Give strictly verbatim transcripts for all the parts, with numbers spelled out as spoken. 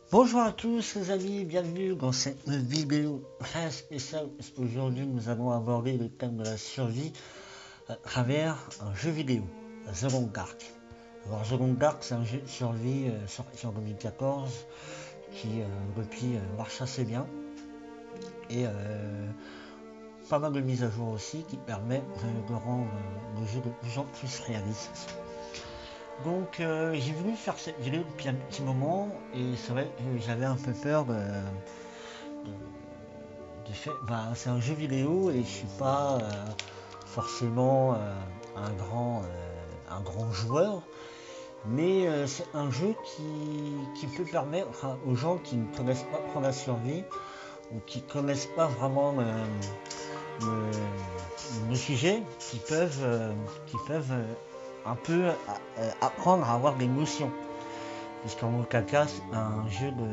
Bonjour à tous les amis, bienvenue dans cette vidéo très spéciale parce qu'aujourd'hui nous allons aborder le thème de la survie à travers un jeu vidéo, The Long Dark. Alors The Long Dark, c'est un jeu de survie euh, sorti en deux mille quatorze qui euh, depuis euh, marche assez bien et euh, pas mal de mises à jour aussi qui permettent de, de rendre euh, le jeu de plus en plus réaliste. Donc euh, j'ai voulu faire cette vidéo depuis un petit moment et c'est vrai que j'avais un peu peur de, de, de faire. Bah, c'est un jeu vidéo et je suis pas euh, forcément euh, un grand euh, un grand joueur, mais euh, c'est un jeu qui, qui peut permettre hein, aux gens qui ne connaissent pas trop la survie ou qui ne connaissent pas vraiment le, le, le sujet, qui peuvent euh, qui peuvent euh, un peu euh, apprendre à avoir des notions. Puisqu'en aucun cas, c'est un jeu de.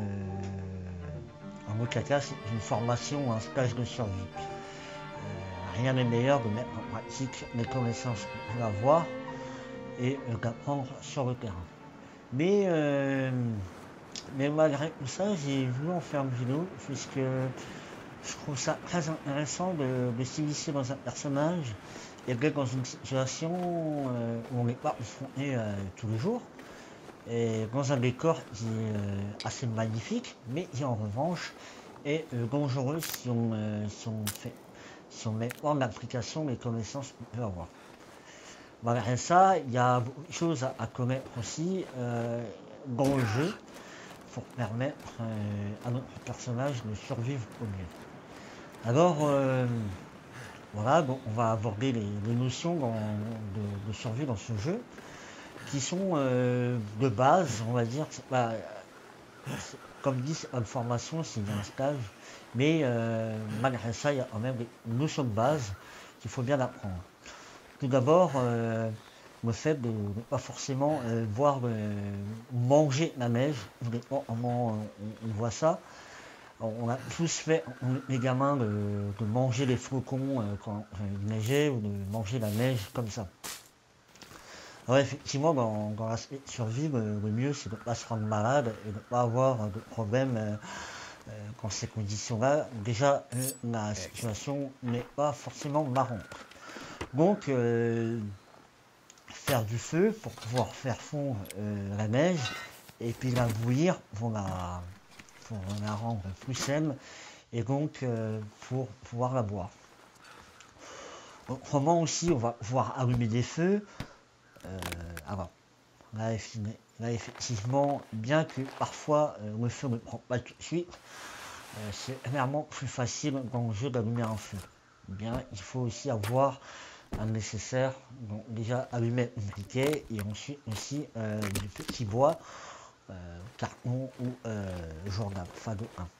En aucun cas, c'est une formation ou un stage de survie. Euh, rien n'est meilleur de mettre en pratique les connaissances qu'on peut avoir et euh, d'apprendre sur le terrain. Mais, euh, mais malgré tout ça, j'ai voulu en faire une vidéo puisque je trouve ça très intéressant de, de s'initier dans un personnage et d'être dans une situation euh, où on n'est pas confronté euh, tous les jours, et dans un décor qui est euh, assez magnifique, mais qui en revanche est euh, dangereux si on, euh, si on fait, si on met en application les connaissances qu'on peut avoir. Malgré ça, il y a beaucoup de choses à, à connaître aussi euh, dans le jeu pour permettre euh, à notre personnage de survivre au mieux. Alors, euh, voilà, donc on va aborder les, les notions dans, de, de survie dans ce jeu, qui sont euh, de base, on va dire, bah, comme dit, c'est pas une formation, c'est un stage, mais euh, malgré ça, il y a quand même des notions de base qu'il faut bien apprendre. Tout d'abord, euh, le fait de ne pas forcément euh, voir euh, manger la neige, comment on, on voit ça. On a tous fait, les gamins, de, de manger les flocons euh, quand il neigeait ou de manger la neige comme ça. Alors effectivement, dans, dans l'aspect de survie, le, le mieux c'est de ne pas se rendre malade et de ne pas avoir de problème euh, euh, dans ces conditions-là. Déjà, euh, la situation n'est pas forcément marrante. Donc, euh, faire du feu pour pouvoir faire fondre euh, la neige et puis la bouillir pour la, pour la rendre plus saine et donc euh, pour pouvoir la boire. Autrement aussi, on va pouvoir allumer des feux. Euh, alors, là, là, effectivement, bien que parfois euh, le feu ne prend pas tout de suite, euh, c'est clairement plus facile dans le jeu d'allumer un feu. Bien, il faut aussi avoir un nécessaire, donc déjà allumer un briquet et ensuite aussi euh, du petit bois, euh, carton ou euh, journal, enfin de un.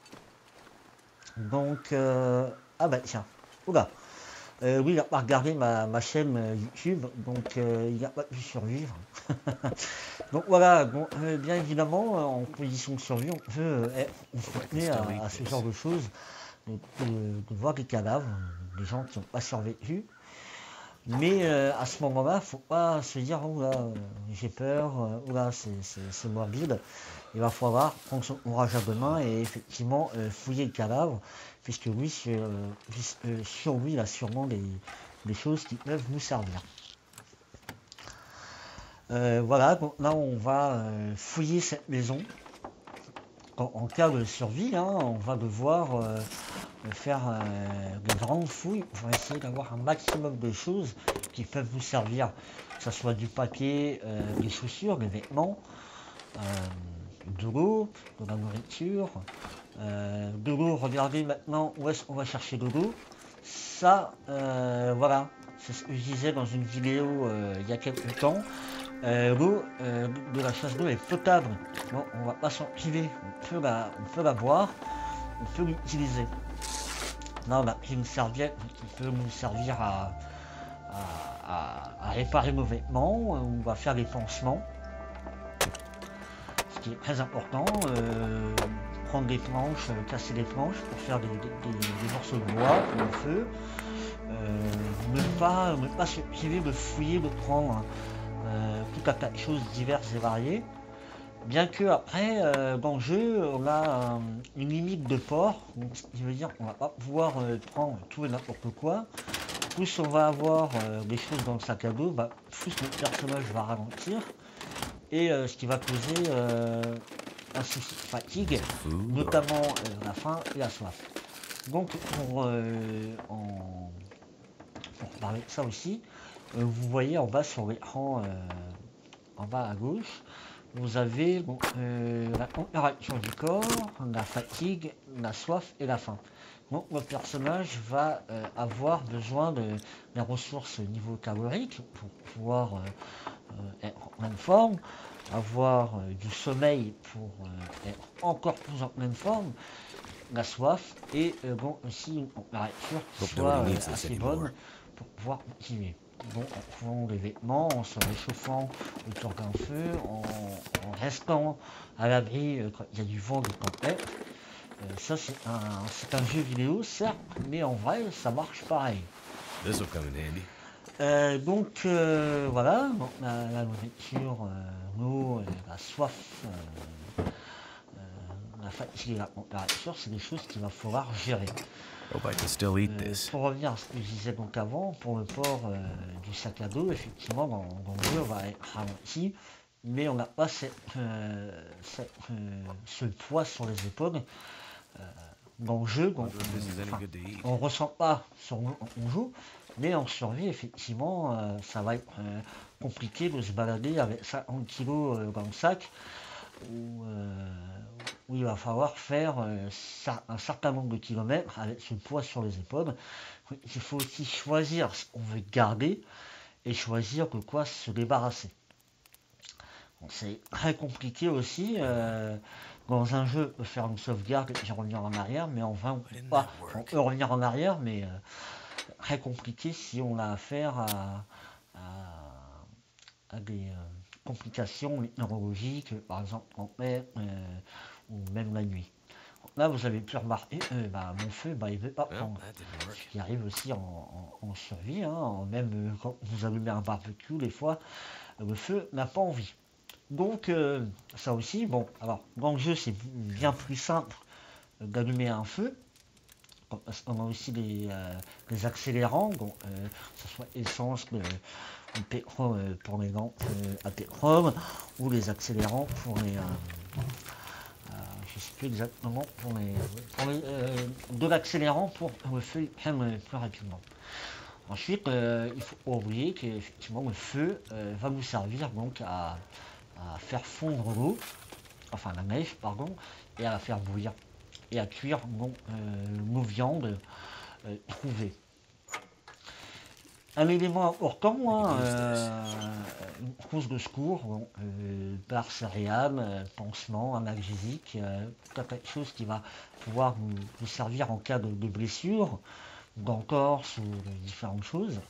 Donc, euh, ah bah tiens, oula. Euh, oui, il n'a pas regardé ma, ma chaîne euh, YouTube, donc euh, il n'a pas pu survivre. Donc voilà, bon, euh, bien évidemment, euh, en position de survie, on peut euh, être confronté à, à ce genre de choses, de, de, de voir des cadavres, des gens qui n'ont pas survécu. Mais euh, à ce moment-là, il ne faut pas se dire, oh là, euh, j'ai peur, euh, oh là, c'est morbide. Il va falloir prendre son courage à deux mains et effectivement euh, fouiller le cadavre, puisque oui, sur, euh, sur lui, il a sûrement des, des choses qui peuvent nous servir. Euh, voilà, donc là on va euh, fouiller cette maison. En, en cas de survie, hein, on va devoir euh, faire euh, des grandes fouilles pour essayer d'avoir un maximum de choses qui peuvent vous servir, que ce soit du papier, euh, des chaussures, des vêtements, euh, de l'eau, de la nourriture, euh, de l'eau. Regardez maintenant où est-ce qu'on va chercher de l'eau. Ça, euh, voilà, c'est ce que je disais dans une vidéo euh, il y a quelques temps. Euh, l'eau euh, de la chasse d'eau est potable, bon, on va pas s'en priver, on peut, la, on peut la boire, on peut l'utiliser. Là on a pris une serviette qui peut nous servir à, à, à, à réparer nos vêtements, on va faire des pansements, ce qui est très important, euh, prendre des planches, euh, casser des planches pour faire des, des, des, des morceaux de bois pour le feu, euh, ne, pas, ne pas se priver de fouiller, de prendre Euh, tout un tas de choses diverses et variées. Bien que après, euh, dans le jeu, on a euh, une limite de port, donc ce qui veut dire qu'on va pas pouvoir euh, prendre tout et n'importe quoi. Plus on va avoir euh, des choses dans le sac à dos, bah, plus notre personnage va ralentir, et euh, ce qui va causer euh, un souci de fatigue, notamment euh, la faim et la soif. Donc pour, euh, en... pour parler de ça aussi, euh, vous voyez en bas sur l'écran, euh, en bas à gauche, vous avez bon, euh, la température du corps, la fatigue, la soif et la faim. Donc le personnage va euh, avoir besoin de des ressources niveau calorique pour pouvoir euh, euh, être en pleine forme, avoir euh, du sommeil pour euh, être encore plus en pleine forme, la soif et euh, bon aussi une température qui soit euh, assez bonne pour pouvoir continuer. Bon, en trouvant des vêtements, en se réchauffant autour d'un feu, en, en restant à l'abri euh, quand il y a du vent de tempête. Euh, ça c'est un, c'est un jeu vidéo certes, mais en vrai ça marche pareil. Euh, donc euh, voilà, donc, la, la nourriture, euh, l'eau, euh, la soif, euh, euh, la fatigue et la température, c'est des choses qu'il va falloir gérer. Euh, pour revenir à ce que je disais donc avant, pour le port euh, du sac à dos, effectivement, dans, dans le jeu, on va être ralenti, mais on n'a pas cette, euh, cette, euh, ce poids sur les épaules. Euh, dans le jeu, on ne ressent pas sur nous quand on joue, mais en survie, effectivement, euh, ça va être euh, compliqué de se balader avec cinquante kilos euh, dans le sac, où, euh, où il va falloir faire euh, un certain nombre de kilomètres avec ce poids sur les épaules. Il faut aussi choisir ce qu'on veut garder et choisir de quoi se débarrasser. Bon, c'est très compliqué aussi euh, dans un jeu de faire une sauvegarde et puis revenir en arrière, mais en vain, on peut pas. On peut revenir en arrière, mais euh, très compliqué si on a affaire à, à, à des euh, complications neurologiques, par exemple en mer euh, ou même la nuit. Là, vous avez pu remarquer, euh, bah, mon feu, bah, il ne veut pas prendre. Ce qui arrive aussi en, en, en survie, hein, même euh, quand vous allumez un barbecue, des fois, le feu n'a pas envie. Donc, euh, ça aussi, bon, alors, dans le jeu, c'est bien plus simple d'allumer un feu. On a aussi des, euh, des accélérants, donc, euh, que ce soit essence, euh, ou pétrole euh, pour les lampes euh, à pétrole, ou les accélérants pour les. Euh, euh, je ne sais plus exactement, pour les. Pour les euh, de l'accélérant pour que le feu prenne plus rapidement. Ensuite, euh, il faut pas oublier qu'effectivement, le feu euh, va nous servir donc à, à faire fondre l'eau, enfin la neige, pardon, et à la faire bouillir et à cuire bon, euh, nos viandes euh, trouvées. Un élément important, hein, euh, une trousse de secours, bon, euh, barre céréales, euh, pansement, analgésique, euh, tout un tas de choses qui va pouvoir nous, nous servir en cas de, de blessure, d'entorse ou de différentes choses.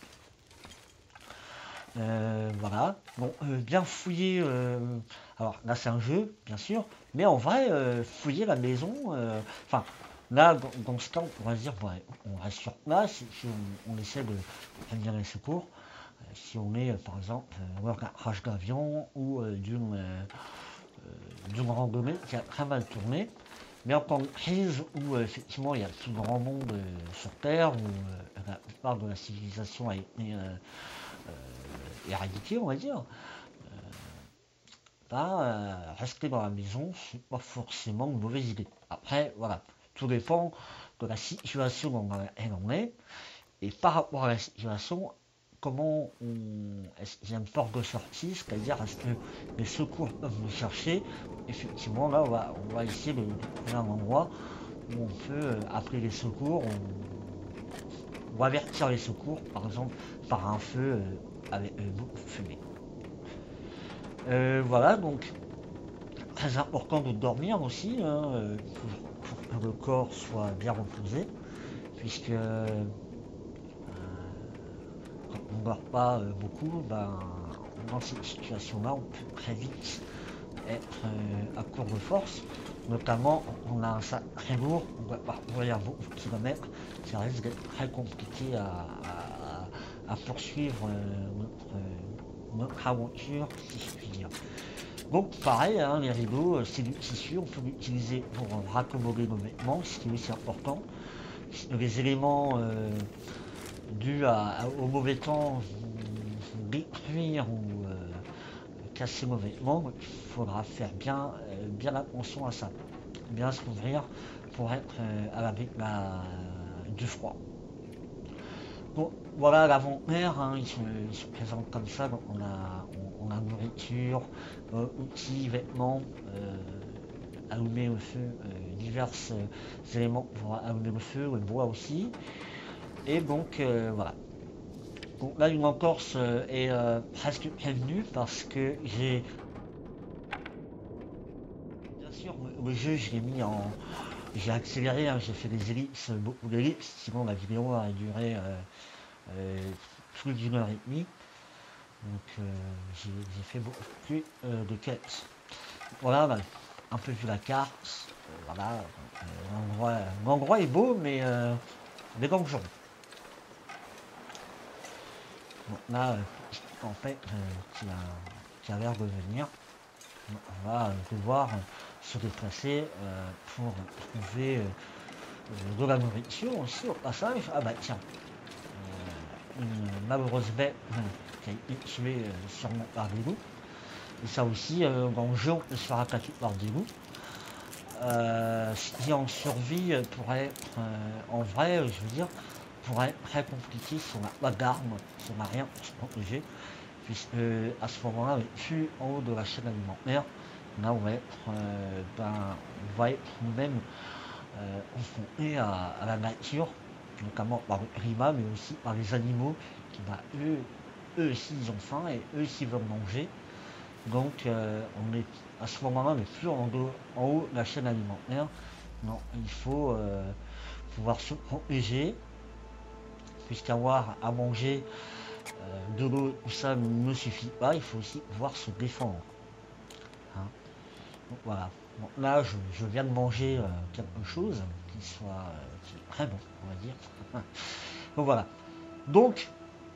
Euh, voilà, bon, euh, bien fouiller, euh, alors là c'est un jeu, bien sûr, mais en vrai, euh, fouiller la maison, euh, enfin, là, dans, dans ce cas, on va se dire, ouais, on reste sur place, si, si on, on essaie de prévenir les secours, euh, si on est, euh, par exemple, euh, un crash d'avion ou euh, d'une euh, d'une randonnée qui a très mal tourné, mais en temps de crise où euh, effectivement il y a tout grand monde euh, sur Terre, où euh, la plupart de la civilisation a été euh, euh, éradiquée, on va dire, euh, bah, euh, rester dans la maison, c'est pas forcément une mauvaise idée. Après, voilà, tout dépend de la situation dans laquelle on est, et par rapport à la situation, comment on, est-ce qu'il y a une porte de sortie, c'est-à-dire est-ce que les secours peuvent nous chercher. Effectivement, là, on va, on va essayer de, de trouver un endroit où on peut euh, appeler les secours, ou, ou avertir les secours, par exemple, par un feu euh, avec euh, beaucoup de fumée. Euh, voilà, donc, très important de dormir aussi, hein, euh, pour, pour que le corps soit bien reposé, puisque euh, quand on ne dort pas euh, beaucoup, ben, dans cette situation-là, on peut très vite être euh, à court de force, notamment on a un sac très lourd, on va parcourir beaucoup de kilomètres, ça risque d'être très compliqué à, à, à poursuivre euh, notre, euh, notre aventure, si je puis dire. Donc pareil, hein, les rideaux, c'est du tissu, on peut l'utiliser pour raccommoder nos vêtements, ce qui est aussi important. Les éléments euh, dus à, à, au mauvais temps vont détruire ou euh, casser nos vêtements, il faudra faire bien, euh, bien attention à ça, bien se couvrir pour être euh, à l'abri du froid. Bon, voilà l'inventaire, hein, ils, se, ils se présentent comme ça, donc on a, on, on a nourriture, euh, outils, vêtements, euh, allumer au feu, euh, divers euh, éléments pour allumer le feu, le bois aussi. Et donc euh, voilà. Donc là une entorse euh, est euh, presque prévenue parce que j'ai... Bien sûr le, le jeu je l'ai mis en... J'ai accéléré, hein, j'ai fait des ellipses, beaucoup d'ellipses, sinon la vidéo aurait duré euh, euh, plus d'une heure et demie. Donc euh, j'ai fait beaucoup plus euh, de quêtes. Voilà, on a un peu vu la carte. Euh, voilà, euh, l'endroit est beau, mais euh, les donjons. Bon, là, euh, en fait, euh, qui a, qui a l'air de venir. On va devoir se déplacer euh, pour trouver euh, de la nourriture aussi au passage. Ah bah tiens, euh, une malheureuse bête euh, qui a été tuée euh, sûrement par des loups. Et ça aussi, euh, dans le jeu, on peut se faire attaquer par des loups. Euh, ce qui en survie pourrait être, euh, en vrai, je veux dire, pourrait être très compliqué si on n'a pas d'armes, si on n'a rien pour se protéger, puisque à ce moment-là, plus en haut de la chaîne alimentaire, là on va être, euh, ben, on va être nous-mêmes euh, confrontés à, à la nature, notamment par le climat, mais aussi par les animaux qui, ben, eux, eux aussi ils ont faim et eux aussi veulent manger. Donc euh, on est à ce moment-là, on n'est plus en haut, en haut de la chaîne alimentaire. Non, il faut euh, pouvoir se protéger, puisqu'avoir à manger euh, de l'eau, tout ça ne suffit pas, il faut aussi pouvoir se défendre. Hein. Donc voilà. Bon, là, je, je, viens de manger euh, quelque chose qui soit euh, qui est très bon, on va dire. Donc voilà. Donc,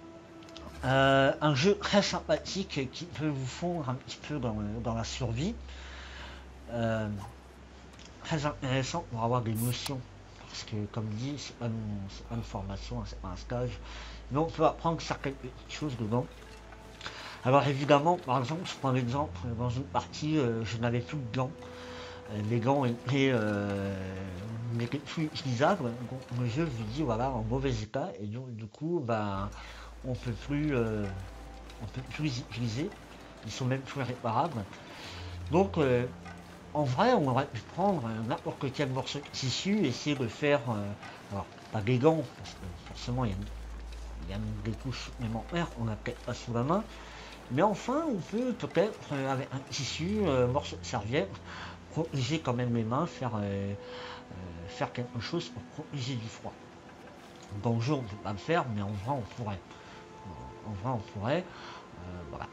Euh, un jeu très sympathique qui peut vous fondre un petit peu dans, dans la survie. Euh, très intéressant pour avoir des notions. Parce que, comme dit, c'est pas, pas une formation, c'est pas un stage. Mais on peut apprendre certaines petites choses dedans. Alors évidemment, par exemple, je prends l'exemple, dans une partie, euh, je n'avais plus de gants. Euh, les gants étaient, euh, n'étaient plus utilisables. Donc, le jeu vous dit, voilà, en mauvais état. Et donc, du coup, bah, on peut plus euh, on peut plus les utiliser, ils sont même plus réparables. Donc euh, en vrai on aurait pu prendre n'importe quel morceau de tissu et essayer de faire euh, alors pas des gants parce que forcément il y a, il y a des couches supplémentaires, on n'a peut-être pas sous la main, mais enfin on peut peut-être euh, avec un tissu, euh, morceau de serviette, protéger quand même les mains, faire, euh, euh, faire quelque chose pour protéger du froid. Dans le jeu on ne peut pas le faire, mais en vrai on pourrait. En vrai, on pourrait. Euh, voilà.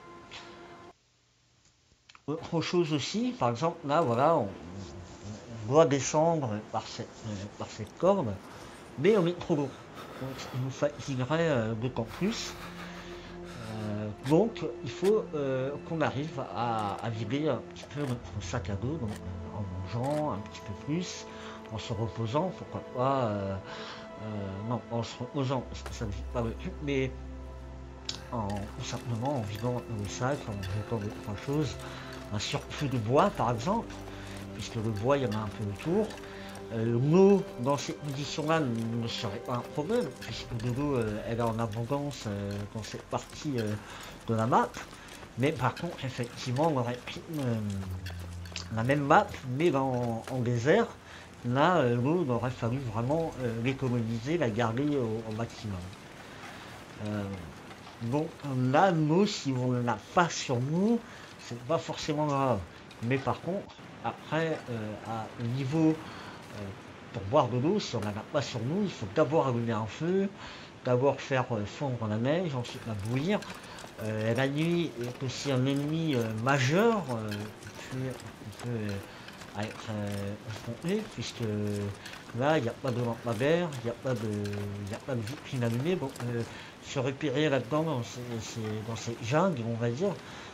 Autre chose aussi, par exemple, là, voilà, on, on doit descendre par cette, euh, par cette corde, mais on est trop lourd. Donc, il nous fatiguerait euh, d'autant plus. Euh, donc, il faut euh, qu'on arrive à, à vider un petit peu notre sac à dos, donc, euh, en mangeant un petit peu plus, en se reposant, pourquoi pas. Euh, euh, non, en se reposant, ça ne vide pas le truc, mais en, tout simplement en vidant le sac, en jetant deux trois choses, un surplus de bois par exemple, puisque le bois il y en a un peu autour. Euh, l'eau dans ces conditions-là ne serait pas un problème, puisque de l'eau euh, elle est en abondance euh, dans cette partie euh, de la map. Mais par contre, effectivement, on aurait pris euh, la même map, mais dans, en désert. Là, euh, l'eau, il aurait fallu vraiment euh, l'économiser, la garder au, au maximum. Euh, Bon, là, nous, si on ne l'a pas sur nous, c'est pas forcément grave. Mais par contre, après, euh, à niveau euh, pour boire de l'eau, si on ne l'a pas sur nous, il faut d'abord allumer un feu, d'abord faire euh, fondre la neige, ensuite la bouillir. Euh, la nuit est aussi un ennemi euh, majeur euh, qui peut euh, être euh, affronté, puisque là, il n'y a pas de lampadaire, il n'y a pas de, il y a pas de vitrine allumée. Bon, euh, se repérer là-dedans dans ces, ces, dans ces jungles, on va dire,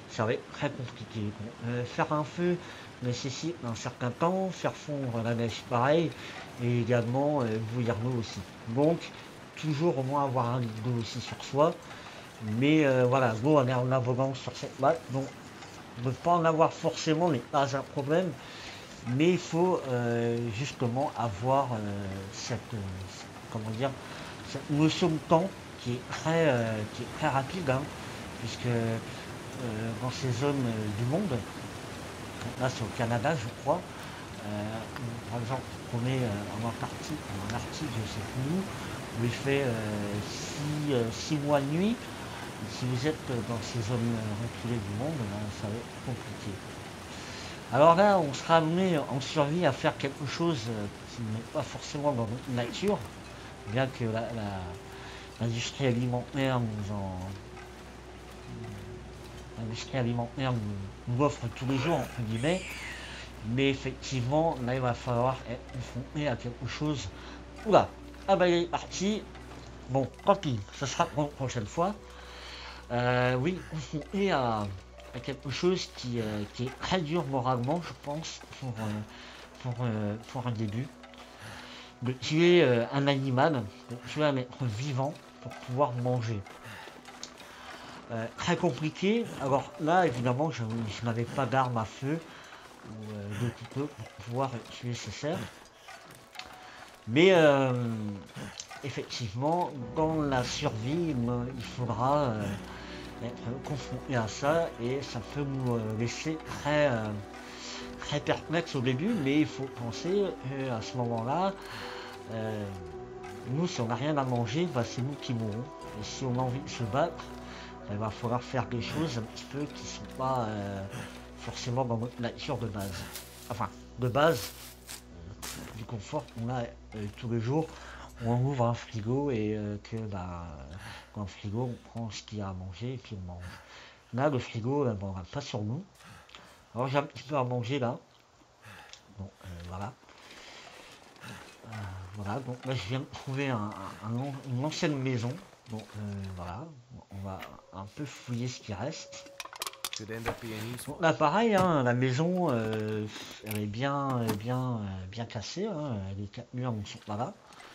ça va être très compliqué. Bon, euh, faire un feu nécessite un certain temps, faire fondre la neige pareil, et également euh, bouillir l'eau aussi. Donc, toujours au moins avoir un litre d'eau aussi sur soi. Mais euh, voilà, l'eau en est en abondance sur cette map, donc ne pas en avoir forcément n'est pas un problème, mais il faut euh, justement avoir euh, cette, euh, comment dire, cette notion de temps qui est très, euh, qui est très rapide, hein, puisque euh, dans ces zones euh, du monde, là c'est au Canada je crois, euh, où, par exemple on est euh, en Antarctique, en Arctique je sais plus où, où il fait euh, six mois de nuit. Si vous êtes dans ces zones reculées du monde, ben, ça va être compliqué. Alors là, on sera amené en survie à faire quelque chose qui n'est pas forcément dans notre nature, bien que la, la, l'industrie alimentaire nous en l'industrie alimentaire nous, nous offre tous les jours, entre guillemets, mais effectivement, là, il va falloir être confronté à quelque chose. Oula, ah bah il est parti. Bon, tant pis, ce sera pour une prochaine fois. Euh, oui, confronté à, à quelque chose qui, euh, qui est très dur moralement, je pense, pour, euh, pour, euh, pour un début. De tuer euh, un animal, de tuer un être vivant pour pouvoir manger. Euh, très compliqué. Alors là, évidemment, je, je n'avais pas d'arme à feu ou euh, de couteau pour pouvoir tuer ces cerfs. Mais euh, effectivement, dans la survie, il faudra euh, être confronté à ça et ça peut nous euh, laisser très, euh, très perplexe au début, mais il faut penser qu'à ce moment-là, euh, nous, si on n'a rien à manger, bah, c'est nous qui mourrons. Et si on a envie de se battre, bah, il va falloir faire des choses un petit peu qui ne sont pas euh, forcément dans notre nature de base. Enfin, de base, du confort qu'on a euh, tous les jours, où on ouvre un frigo et euh, que bah, dans le frigo, on prend ce qu'il y a à manger et puis on mange. Là, le frigo, euh, bon, on va pas sur nous. Alors j'ai un petit peu à manger là. Bon, euh, voilà. Euh, voilà, donc là je viens de trouver un, un, un, une ancienne maison. Bon, euh, voilà, on va un peu fouiller ce qui reste. Bon, là pareil, hein, la maison, euh, elle est bien, elle est bien, euh, bien cassée, hein, les quatre murs ne sont pas là.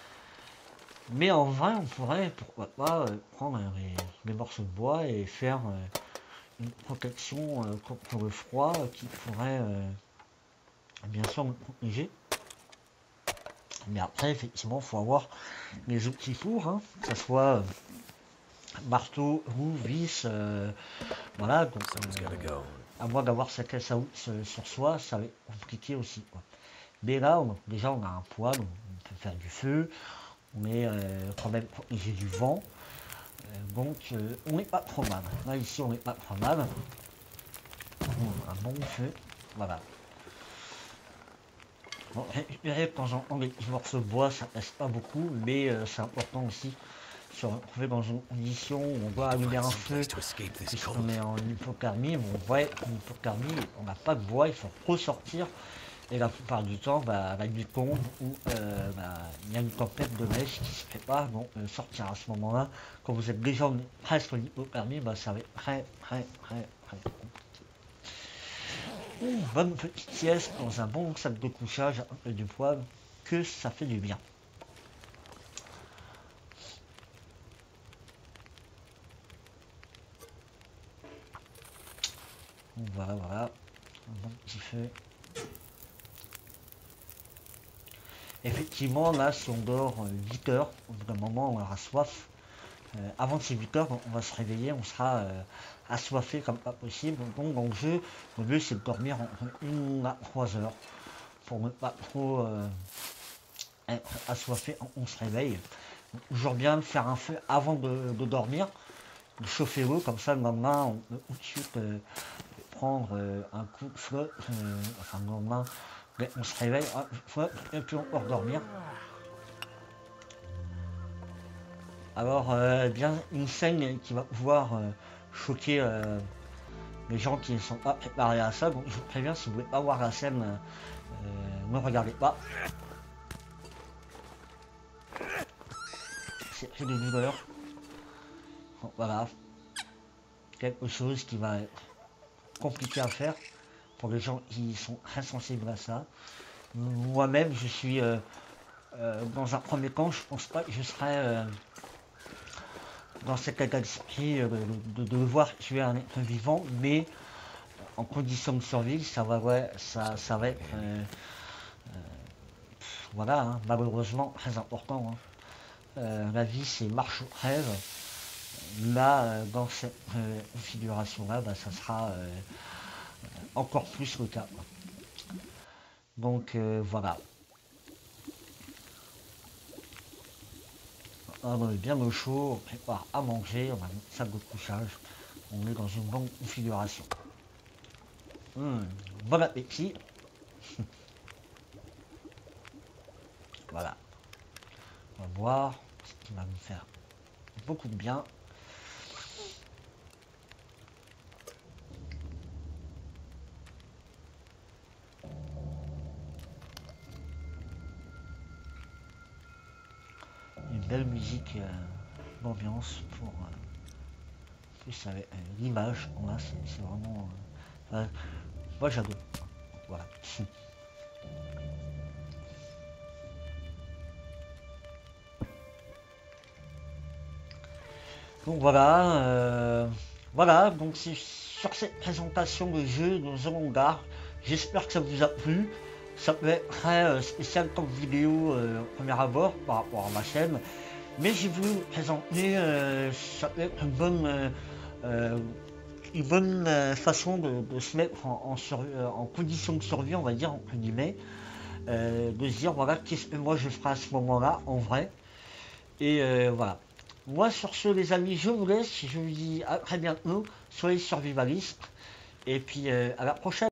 Mais en vrai, on pourrait, pourquoi pas, euh, prendre euh, les, les morceaux de bois et faire euh, une protection euh, contre le froid euh, qui pourrait euh, bien sûr nous protéger. Mais après, effectivement, il faut avoir les outils pour, hein, que ce soit euh, marteau, roue, vis, euh, voilà. Donc, euh, à moins d'avoir sa caisse à outils sur soi, ça va être compliqué aussi, quoi. Mais là, on, déjà, on a un poêle, on, on peut faire du feu, on est euh, quand même protégé du vent. Euh, donc, euh, on n'est pas trop mal. Là, ici, on n'est pas trop mal. On a un bon feu, voilà. Bon, récupérer de temps en temps des petits morceaux de bois, ça reste pas beaucoup, mais euh, c'est important aussi de se retrouver dans une condition où on doit allumer un feu, puisqu'on est en hypothermie. Bon, ouais, en hypothermie, on n'a pas de bois, il faut ressortir. Et la plupart du temps, bah, la nuit tombe ou euh, bah, il y a une tempête de neige qui se prépare, donc euh, sortir à ce moment-là, quand vous êtes déjà presque en hypothermie, bah, ça va être très très très très compliqué. Une bonne petite sieste dans un bon sac de couchage avec du poivre, que ça fait du bien. Donc voilà, voilà, un bon petit feu. Effectivement, là, si on dort huit heures, au bout d'un moment, on aura soif. Euh, avant ces huit heures, on va se réveiller, on sera euh, assoiffé comme pas possible. Donc, dans le jeu, le mieux, c'est de dormir entre une à trois heures pour ne pas trop euh, être assoiffé quand on se réveille. Donc, toujours bien de faire un feu avant de, de dormir, de chauffer l'eau, comme ça, le lendemain, on peut tout de suite euh, prendre euh, un coup de flotte, euh, enfin, le lendemain, on se réveille, et puis on peut dormir. Alors, euh, bien une scène qui va pouvoir euh, choquer euh, les gens qui ne sont pas préparés à ça. Donc, je vous préviens, si vous ne voulez pas voir la scène, euh, ne regardez pas. C'est des douleurs. Donc, voilà. Quelque chose qui va être compliqué à faire pour les gens qui sont très sensibles à ça. Moi-même, je suis euh, euh, dans un premier temps, je pense pas que je serais euh, dans cet état d'esprit euh, de, de devoir tuer un être vivant, mais en condition de survie, ça va, ouais, ça, ça va être, euh, euh, voilà, hein, malheureusement très important. Hein. Euh, la vie, c'est marche ou rêve. Là, euh, dans cette euh, configuration-là, bah, ça sera euh, encore plus le cas. Donc euh, voilà. On est bien au chaud, on prépare à manger, on a une salle de couchage, on est dans une bonne configuration. Mmh, bon appétit. Voilà. On va boire, ce qui va nous faire beaucoup de bien. Une belle musique euh, d'ambiance pour euh, plus avec euh, l'image qu'on a, c'est vraiment euh, euh, moi j'adore. Voilà. Donc voilà, euh, voilà, donc c'est sur cette présentation de jeu de The Long Dark. J'espère que ça vous a plu. Ça peut être très euh, spécial comme vidéo euh, au premier abord par rapport à ma chaîne. Mais j'ai voulu vous présenter, euh, ça peut être une bonne, euh, euh, une bonne euh, façon de, de se mettre en, en, sur, euh, en condition de survie, on va dire, entre guillemets. Euh, de se dire, voilà, qu'est-ce que moi je ferai à ce moment-là, en vrai. Et euh, voilà. Moi, sur ce, les amis, je vous laisse. Je vous dis à très bientôt. Soyez survivalistes. Et puis, euh, à la prochaine.